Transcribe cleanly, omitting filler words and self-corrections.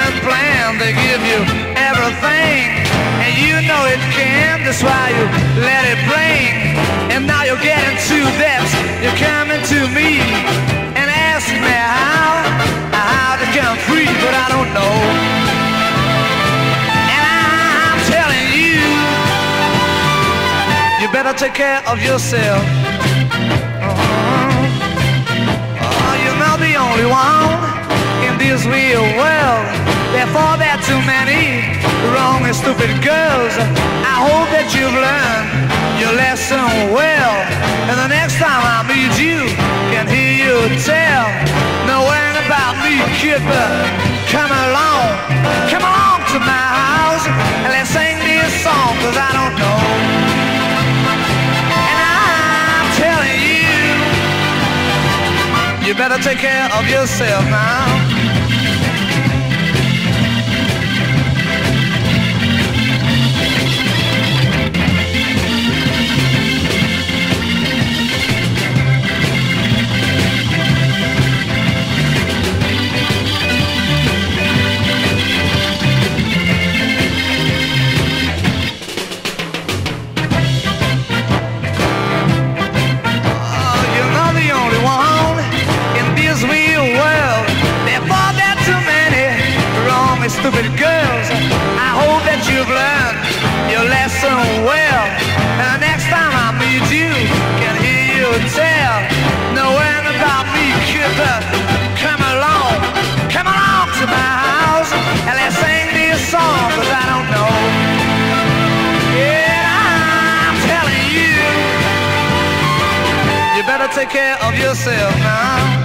a plan. They give you everything, and you know it can. That's why you let it bling. And now you're getting to that. You're coming to me and ask me how to come free, but I don't know. And I'm telling you, you better take care of yourself. You're not the only one in this real world. Therefore, there are too many wrong and stupid girls. I hope that you've learned your lesson well, and the next time I meet you, can hear you tell, knowing about me, kid, but come along to my house, and let's sing this song, 'cause I don't know. And I'm telling you, you better take care of yourself now. Stupid girls, I hope that you've learned your lesson well, and the next time I meet you, can hear you tell, knowing about me, kid, but come along to my house, and let's sing this song, 'cause I don't know. Yeah, I'm telling you, you better take care of yourself now.